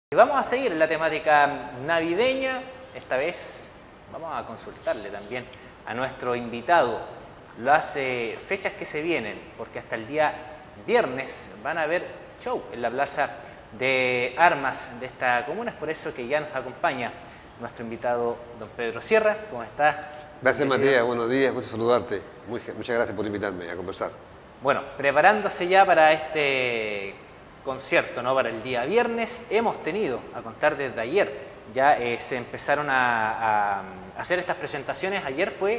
Y vamos a seguir en la temática navideña. Esta vez vamos a consultarle también a nuestro invitado las fechas que se vienen, porque hasta el día viernes van a haber show en la Plaza de Armas de esta comuna. Es por eso que ya nos acompaña nuestro invitado, don Pedro Sierra. ¿Cómo está? Gracias, Matías. Buenos días, gusto saludarte. Muchas gracias por invitarme a conversar. Bueno, preparándose ya para este concierto, ¿no? Para el día viernes, hemos tenido, a contar desde ayer, ya se empezaron a hacer estas presentaciones. Ayer fue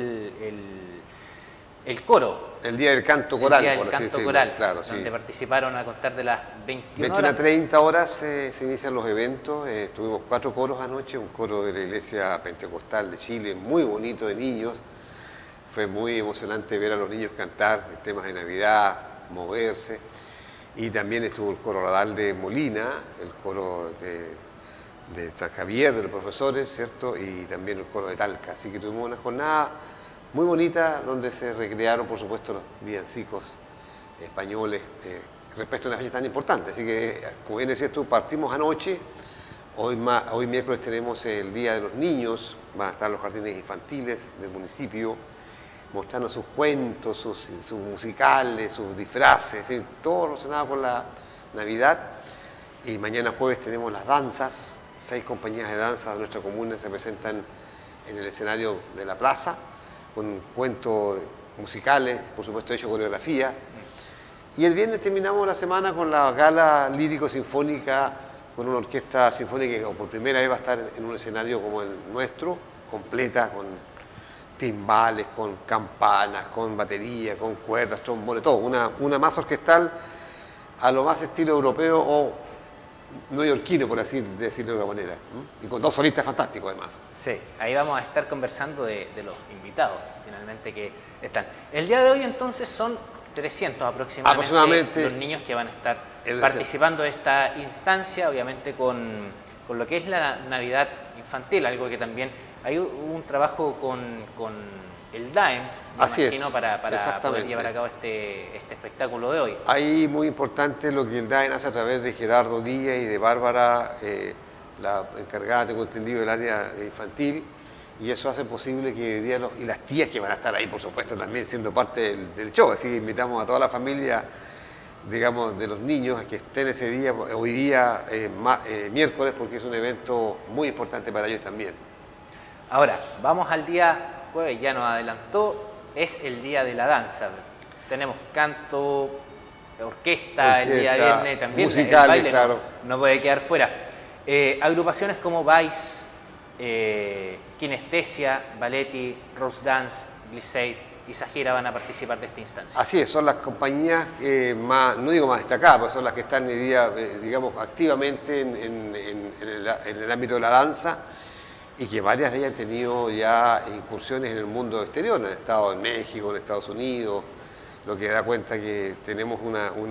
el coro. El día del canto coral, el día del canto coral, claro, donde sí. participaron a contar de las 21 horas. 21:30 horas se inician los eventos. Tuvimos 4 coros anoche, un coro de la Iglesia Pentecostal de Chile, muy bonito, de niños. Fue muy emocionante ver a los niños cantar temas de Navidad, moverse. Y también estuvo el coro Radal de Molina, el coro de San Javier, de los profesores, ¿cierto? Y también el coro de Talca. Así que tuvimos una jornada muy bonita donde se recrearon, por supuesto, los villancicos españoles respecto a una fecha tan importante. Así que, como bien decías tú, partimos anoche. Hoy miércoles tenemos el Día de los Niños. Van a estar los jardines infantiles del municipio mostrando sus cuentos, sus musicales, sus disfraces, todo relacionado con la Navidad. Y mañana jueves tenemos las danzas. 6 compañías de danza de nuestra comuna se presentan en el escenario de la plaza, con cuentos musicales, por supuesto hecho coreografía. Y el viernes terminamos la semana con la gala lírico-sinfónica, con una orquesta sinfónica que por primera vez va a estar en un escenario como el nuestro, completa, con timbales, con campanas, con batería, con cuerdas, trombones, todo. Una masa orquestal a lo más estilo europeo o neoyorquino, por así decirlo de alguna manera. Y con 2 solistas fantásticos, además. Sí, ahí vamos a estar conversando de los invitados, finalmente, que están. El día de hoy, entonces, son 300 aproximadamente los niños que van a estar participando de esta instancia, obviamente con lo que es la Navidad infantil, algo que también hay un trabajo con el DAEM, me imagino, para poder llevar a cabo este espectáculo de hoy. Ahí muy importante lo que el DAEM hace a través de Gerardo Díaz y de Bárbara, la encargada, tengo entendido, del área infantil, y eso hace posible que hoy día y las tías que van a estar ahí, por supuesto, también siendo parte del show. Así que invitamos a toda la familia, digamos, de los niños a que estén ese día, hoy día, miércoles, porque es un evento muy importante para ellos también. Ahora, vamos al día jueves, ya nos adelantó, es el día de la danza. Tenemos canto, orquesta el día viernes, también musicales, el baile, claro. No puede quedar fuera. Agrupaciones como Vice, Kinestesia, Balletti, Rose Dance, Glissade y Sajira van a participar de esta instancia. Así es, son las compañías más, no digo más destacadas, pero son las que están hoy día, digamos, activamente en el ámbito de la danza, y que varias de ellas han tenido ya incursiones en el mundo exterior, han estado en México, en Estados Unidos, lo que da cuenta que tenemos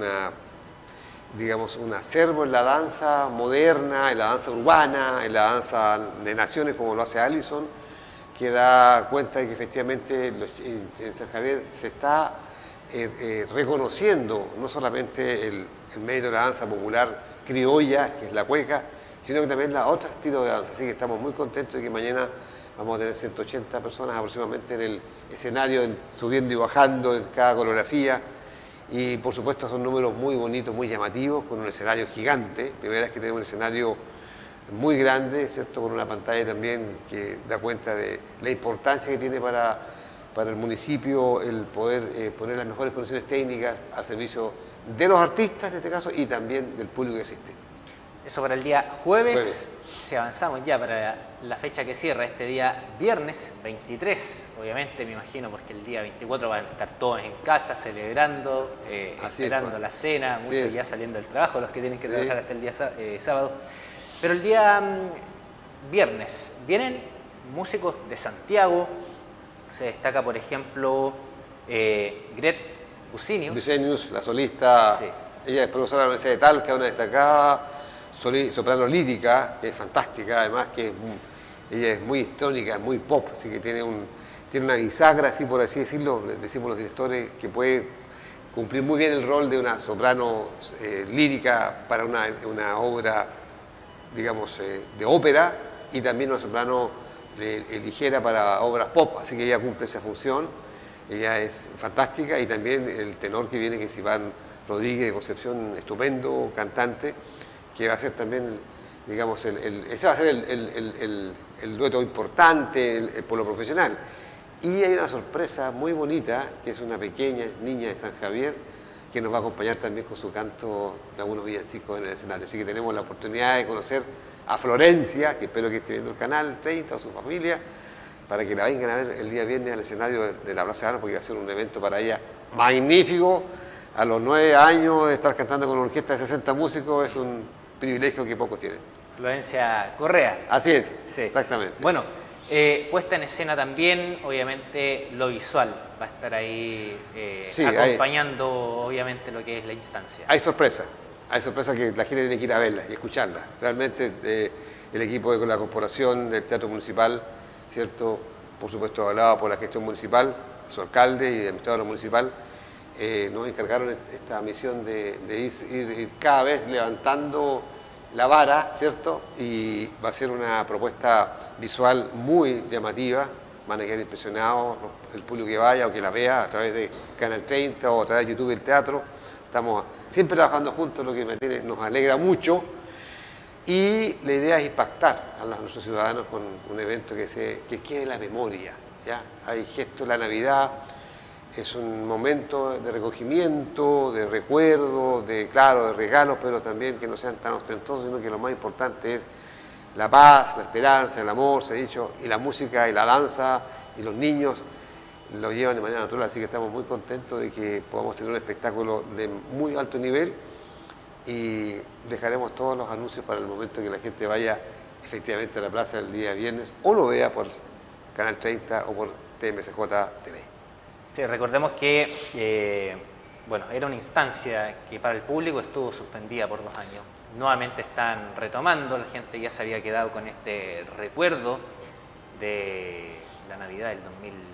digamos, un acervo en la danza moderna, en la danza urbana, en la danza de naciones, como lo hace Allison, que da cuenta de que efectivamente en San Javier se está reconociendo no solamente el mérito de la danza popular criolla, que es la cueca, sino que también los otros estilos de danza. Así que estamos muy contentos de que mañana vamos a tener 180 personas aproximadamente en el escenario, subiendo y bajando en cada coreografía. Y por supuesto son números muy bonitos, muy llamativos, con un escenario gigante. Primera vez que tenemos un escenario muy grande, ¿cierto? Con una pantalla también que da cuenta de la importancia que tiene para el municipio el poder poner las mejores condiciones técnicas al servicio de los artistas, en este caso, y también del público que asiste. Eso para el día jueves. Si avanzamos ya para la fecha que cierra, este día viernes 23, obviamente, me imagino, porque el día 24 van a estar todos en casa celebrando, esperando la cena, muchos ya saliendo del trabajo, los que tienen que trabajar hasta el día sábado. Pero el día viernes vienen músicos de Santiago, se destaca, por ejemplo, Gret Bucinius, la solista, ella es profesora de la Universidad de Talca, una destacada soprano lírica, que es fantástica, además que ella es muy histórica, muy pop, así que tiene una bisagra, así por así decirlo, decimos los directores, que puede cumplir muy bien el rol de una soprano lírica para una obra digamos, de ópera, y también una soprano ligera para obras pop, así que ella cumple esa función. Ella es fantástica, y también el tenor que viene, que es Iván Rodríguez de Concepción, estupendo cantante, que va a ser también, digamos, ese va a ser el dueto importante por lo profesional. Y hay una sorpresa muy bonita, que es una pequeña niña de San Javier, que nos va a acompañar también con su canto de algunos villancicos en el escenario. Así que tenemos la oportunidad de conocer a Florencia, que espero que esté viendo el canal 30, o su familia, para que la vengan a ver el día viernes al escenario de la Plaza de Armas, porque va a ser un evento para ella magnífico. A los 9 años de estar cantando con una orquesta de 60 músicos es un privilegio que pocos tienen. Florencia Correa. Así es, sí. Exactamente. Bueno, puesta en escena también, obviamente lo visual va a estar ahí sí, acompañando obviamente lo que es la instancia. Hay sorpresa que la gente tiene que ir a verla y escucharla. Realmente el equipo de la corporación del Teatro Municipal, ¿cierto? Por supuesto hablado por la gestión municipal, su alcalde y el administrador municipal, nos encargaron esta misión de ir cada vez levantando la vara, ¿cierto? Y va a ser una propuesta visual muy llamativa, van a quedar impresionados el público que vaya o que la vea a través de Canal 30 o a través de YouTube del teatro. Estamos siempre trabajando juntos, lo que nos alegra mucho, y la idea es impactar a nuestros ciudadanos con un evento que quede en la memoria, ¿ya? Hay gestos de la Navidad. Es un momento de recogimiento, de recuerdo, de regalos, pero también que no sean tan ostentosos, sino que lo más importante es la paz, la esperanza, el amor, se ha dicho, y la música y la danza, y los niños lo llevan de manera natural, así que estamos muy contentos de que podamos tener un espectáculo de muy alto nivel, y dejaremos todos los anuncios para el momento que la gente vaya efectivamente a la plaza el día viernes, o lo vea por Canal 30 o por TMCJ TV. Sí, recordemos que bueno, era una instancia que para el público estuvo suspendida por 2 años. Nuevamente están retomando, la gente ya se había quedado con este recuerdo de la Navidad del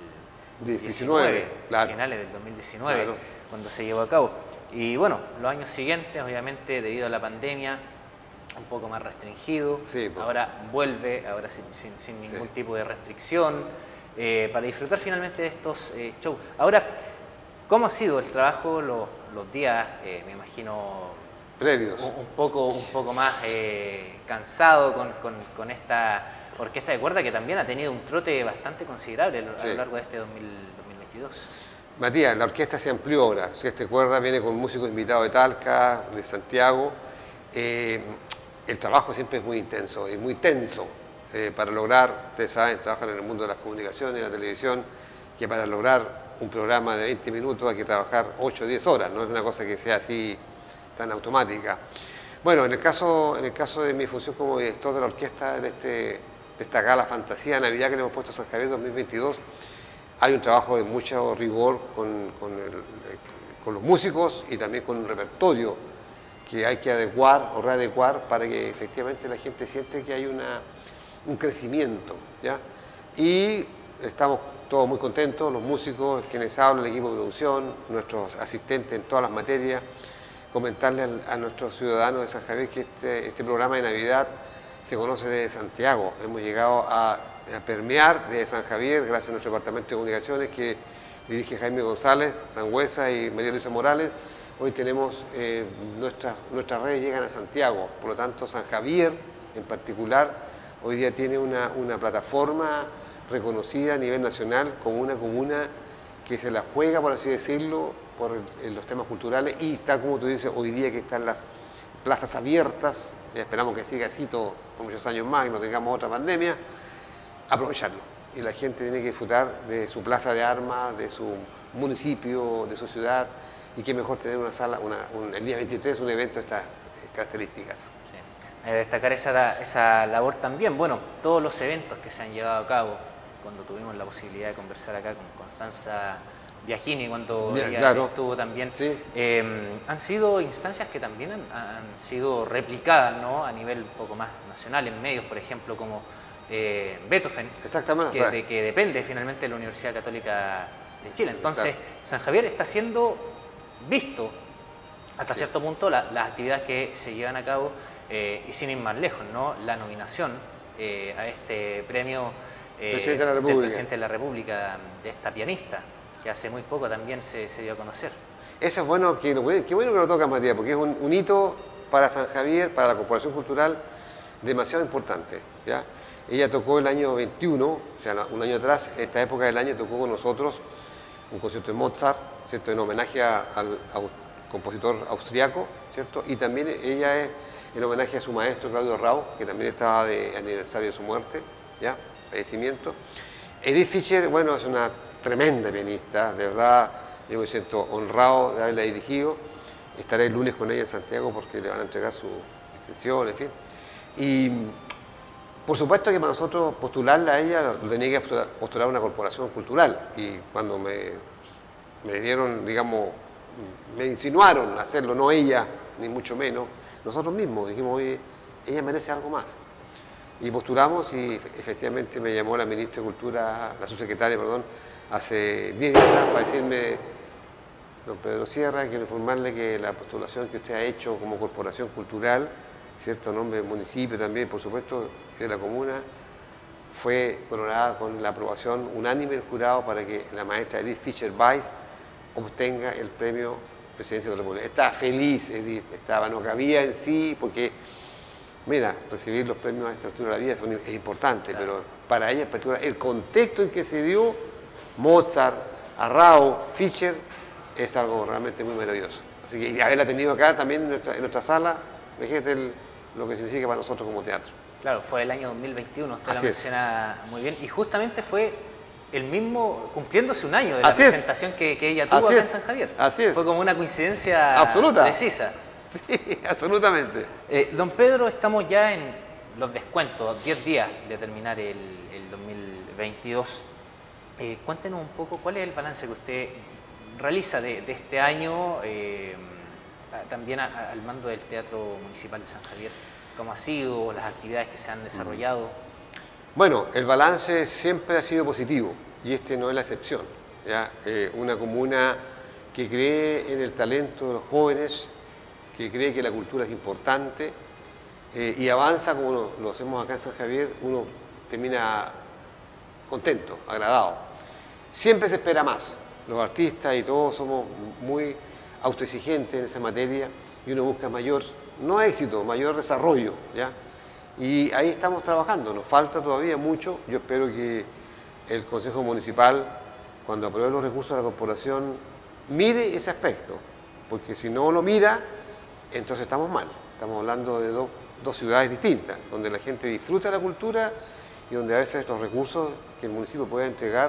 2019, claro. Finales del 2019, claro, cuando se llevó a cabo. Y bueno, los años siguientes, obviamente, debido a la pandemia, un poco más restringido. Sí, pues. Ahora vuelve, ahora sin ningún tipo de restricción. Para disfrutar finalmente de estos shows. Ahora, ¿cómo ha sido el trabajo los días, me imagino, previos? Un poco más cansado con esta orquesta de cuerda que también ha tenido un trote bastante considerable a lo largo de este 2022. Matías, la orquesta se amplió ahora. La orquesta de cuerda viene con músicos invitados de Talca, de Santiago. El trabajo siempre es muy intenso y muy tenso. Para lograr, ustedes saben, trabajan en el mundo de las comunicaciones, de la televisión, que para lograr un programa de 20 minutos hay que trabajar 8 o 10 horas, no es una cosa que sea así tan automática. Bueno, en el caso de mi función como director de la orquesta de esta gala Fantasía Navidad que le hemos puesto a San Javier 2022, hay un trabajo de mucho rigor con los músicos y también con un repertorio que hay que adecuar o readecuar para que efectivamente la gente siente que hay un crecimiento, ¿ya? Y estamos todos muy contentos, los músicos, quienes hablan, el equipo de producción, nuestros asistentes en todas las materias, comentarles a nuestros ciudadanos de San Javier que este programa de Navidad se conoce desde Santiago. Hemos llegado a permear desde San Javier, gracias a nuestro departamento de comunicaciones que dirige Jaime González, Sangüesa y María Luisa Morales. Hoy tenemos, nuestras redes llegan a Santiago, por lo tanto San Javier en particular hoy día tiene una plataforma reconocida a nivel nacional como una comuna que se la juega, por así decirlo, por los temas culturales, y tal como tú dices, hoy día que están las plazas abiertas, y esperamos que siga así por muchos años más y no tengamos otra pandemia, aprovecharlo. Y la gente tiene que disfrutar de su plaza de armas, de su municipio, de su ciudad, y qué mejor tener una sala, el día 23, un evento de estas características. Destacar esa labor también. Bueno, todos los eventos que se han llevado a cabo, cuando tuvimos la posibilidad de conversar acá con Constanza Biagini, cuando ella estuvo también, sí. Han sido instancias que también han sido replicadas, ¿no? A nivel un poco más nacional, en medios, por ejemplo, como Beethoven, exactamente, que depende finalmente de la Universidad Católica de Chile. Entonces, San Javier está siendo visto hasta cierto punto las actividades que se llevan a cabo Y sin ir más lejos, ¿no? La nominación a este premio Presidente de la del República. Presidente de la República, de esta pianista, que hace muy poco también se dio a conocer. Eso es bueno, qué bueno que lo toca Matías, porque es un hito para San Javier, para la Corporación Cultural, demasiado importante, ¿ya? Ella tocó el año 21, o sea, un año atrás, en esta época del año tocó con nosotros un concierto de Mozart, ¿cierto? En homenaje al compositor austriaco, ¿cierto? Y también ella es en homenaje a su maestro Claudio Rau, que también estaba de aniversario de su muerte, ¿ya? Fallecimiento. Edith Fischer, bueno, es una tremenda pianista, de verdad, yo me siento honrado de haberla dirigido. Estaré el lunes con ella en Santiago porque le van a entregar su extensión, en fin. Y por supuesto que para nosotros postularla a ella lo tenía que postular una corporación cultural. Y cuando me dieron, digamos, me insinuaron hacerlo, no ella, ni mucho menos, nosotros mismos dijimos, oye, ella merece algo más. Y postulamos y efectivamente me llamó la ministra de Cultura, la subsecretaria, perdón, hace 10 días atrás para decirme, don Pedro Sierra, quiero informarle que la postulación que usted ha hecho como corporación cultural, cierto nombre del municipio también, por supuesto, de la comuna, fue coronada con la aprobación unánime del jurado para que la maestra Edith Fischer-Weiss obtenga el premio Presidencia de la República. Estaba feliz Edith, no cabía en sí, porque, mira, recibir los premios a esta altura de la vida es importante, claro. Pero para ella en particular, el contexto en que se dio Mozart, Arrau, Fischer, es algo realmente muy maravilloso. Así que y haberla tenido acá también en nuestra sala, imagínate lo que significa para nosotros como teatro. Claro, fue el año 2021, usted lo menciona muy bien, y justamente fue el mismo, cumpliéndose un año de la presentación que ella tuvo acá en San Javier. Así es. Fue como una coincidencia absoluta, precisa. Sí, absolutamente. Don Pedro, estamos ya en los descuentos, 10 días de terminar el 2022. Cuéntenos un poco cuál es el balance que usted realiza de este año, también al mando del Teatro Municipal de San Javier. ¿Cómo ha sido las actividades que se han desarrollado? Bueno, el balance siempre ha sido positivo y este no es la excepción, ¿ya? Una comuna que cree en el talento de los jóvenes, que cree que la cultura es importante y avanza como lo hacemos acá en San Javier, uno termina contento, agradado. Siempre se espera más. Los artistas y todos somos muy autoexigentes en esa materia y uno busca mayor, no éxito, mayor desarrollo, ¿ya? Y ahí estamos trabajando, nos falta todavía mucho. Yo espero que el Consejo Municipal, cuando apruebe los recursos de la corporación, mire ese aspecto, porque si no lo mira, entonces estamos mal. Estamos hablando de dos ciudades distintas, donde la gente disfruta de la cultura y donde a veces los recursos que el municipio puede entregar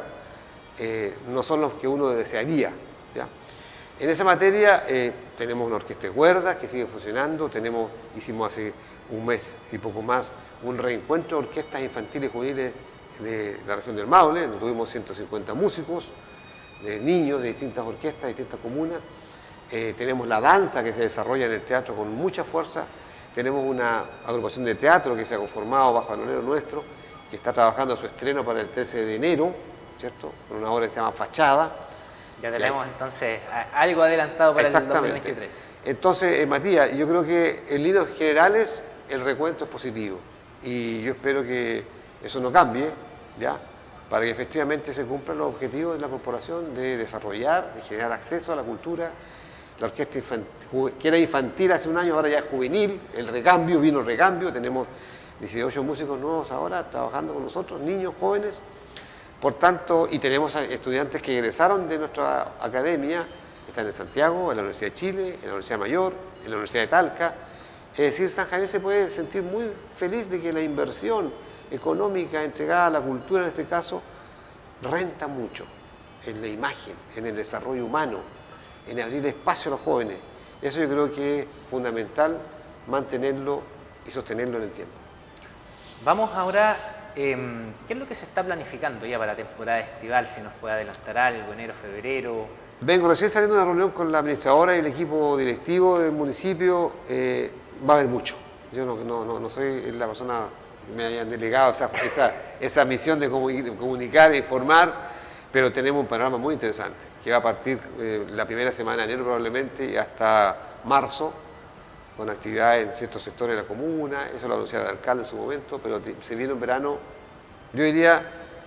no son los que uno desearía, ¿ya? En esa materia tenemos una orquesta de cuerdas que sigue funcionando, hicimos hace un mes y poco más un reencuentro de orquestas infantiles y juveniles de la región del Maule, donde tuvimos 150 músicos, de niños de distintas orquestas, de distintas comunas. Tenemos la danza que se desarrolla en el teatro con mucha fuerza, tenemos una agrupación de teatro que se ha conformado bajo el alero nuestro, que está trabajando su estreno para el 13 de enero, ¿cierto? Con una obra que se llama Fachada. Ya tenemos entonces algo adelantado para el 2023. Entonces, Matías, yo creo que en líneas generales el recuento es positivo y yo espero que eso no cambie, ¿ya? Para que efectivamente se cumplan los objetivos de la corporación de desarrollar, de generar acceso a la cultura. La orquesta que era infantil hace un año, ahora ya es juvenil, vino el recambio, tenemos 18 músicos nuevos ahora trabajando con nosotros, niños, jóvenes. Por tanto, y tenemos estudiantes que egresaron de nuestra academia, están en Santiago, en la Universidad de Chile, en la Universidad Mayor, en la Universidad de Talca. Es decir, San Javier se puede sentir muy feliz de que la inversión económica entregada a la cultura, en este caso, renta mucho en la imagen, en el desarrollo humano, en abrir espacio a los jóvenes. Eso yo creo que es fundamental mantenerlo y sostenerlo en el tiempo. Vamos ahora, ¿qué es lo que se está planificando ya para la temporada estival? Si nos puede adelantar algo, enero, febrero. Vengo recién saliendo de una reunión con la administradora y el equipo directivo del municipio. Va a haber mucho. Yo no soy la persona que me hayan delegado esa misión de comunicar e informar, pero tenemos un panorama muy interesante que va a partir la primera semana de enero probablemente y hasta marzo. con actividades en ciertos sectores de la comuna, eso lo anunciaba el alcalde en su momento, pero se viene un verano, yo diría,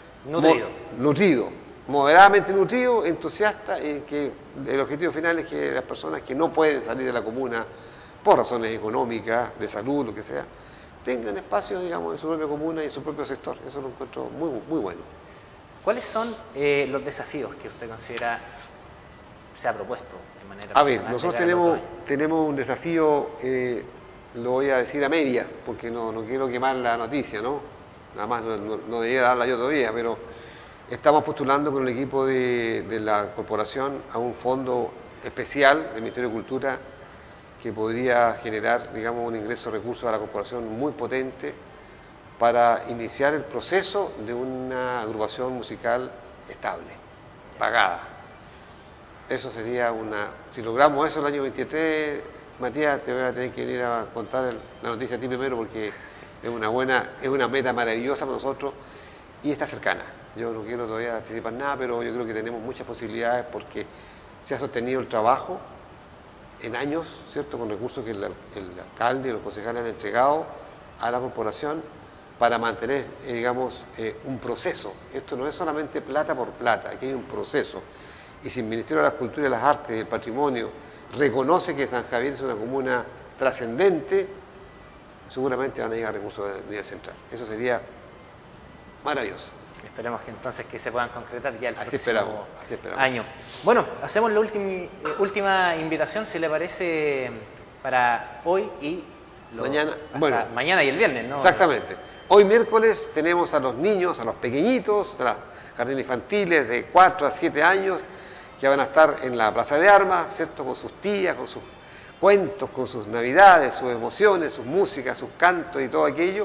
nutrido, moderadamente nutrido, entusiasta, en que el objetivo final es que las personas que no pueden salir de la comuna por razones económicas, de salud, lo que sea, tengan espacios, digamos, en su propia comuna y en su propio sector. Eso lo encuentro muy, muy bueno. ¿Cuáles son los desafíos que usted considera se ha propuesto de manera A ver, personal nosotros tenemos un desafío, lo voy a decir a media, porque no quiero quemar la noticia, ¿no? Nada más no debería darla yo todavía, pero estamos postulando con el equipo de la corporación a un fondo especial del Ministerio de Cultura que podría generar, digamos, un ingreso de recursos a la corporación muy potente para iniciar el proceso de una agrupación musical estable, pagada. Eso sería si logramos eso el año 23, Matías, te voy a tener que venir a contar la noticia a ti primero porque es una meta maravillosa para nosotros y está cercana. Yo no quiero todavía anticipar nada, pero yo creo que tenemos muchas posibilidades porque se ha sostenido el trabajo en años, ¿cierto?, con recursos que el alcalde y los concejales han entregado a la corporación para mantener, digamos, un proceso. Esto no es solamente plata por plata, aquí hay un proceso. Y si el Ministerio de la Cultura y las Artes y el Patrimonio reconoce que San Javier es una comuna trascendente, seguramente van a llegar recursos a nivel central. Eso sería maravilloso. Esperemos que entonces que se puedan concretar ya el así próximo esperamos. año. Bueno, hacemos la última invitación, si le parece, para hoy y mañana y el viernes, ¿no? Exactamente. Hoy miércoles tenemos a los niños, a los pequeñitos, a las jardines infantiles de 4 a 7 años, que van a estar en la Plaza de Armas, ¿cierto?, con sus tías, con sus cuentos, con sus navidades, sus emociones, sus músicas, sus cantos y todo aquello.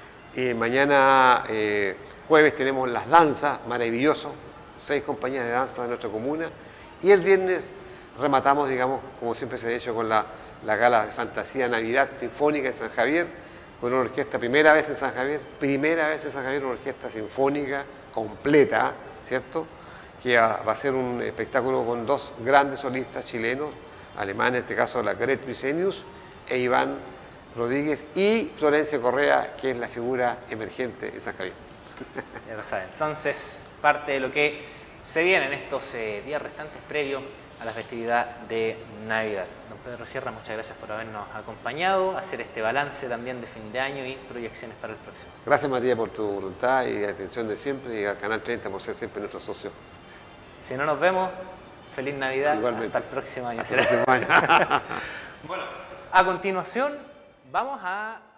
Mañana jueves tenemos las danzas, maravilloso, 6 compañías de danza de nuestra comuna. Y el viernes rematamos, digamos, como siempre se ha hecho, con la gala de fantasía Navidad Sinfónica de San Javier, con una orquesta, primera vez en San Javier, una orquesta sinfónica completa, ¿cierto?, que va a ser un espectáculo con 2 grandes solistas chilenos, alemanes, en este caso la Gret Vicenius e Iván Rodríguez, y Florencia Correa, que es la figura emergente de San Javier. Ya lo saben. Entonces, parte de lo que se viene en estos días restantes previos a la festividad de Navidad. Don Pedro Sierra, muchas gracias por habernos acompañado, hacer este balance también de fin de año y proyecciones para el próximo. Gracias, Matías, por tu voluntad y atención de siempre, y al Canal 30 por ser siempre nuestro socio. Si no nos vemos, feliz Navidad. Igualmente. Hasta el próximo año. Hasta el próximo año. Bueno, a continuación vamos a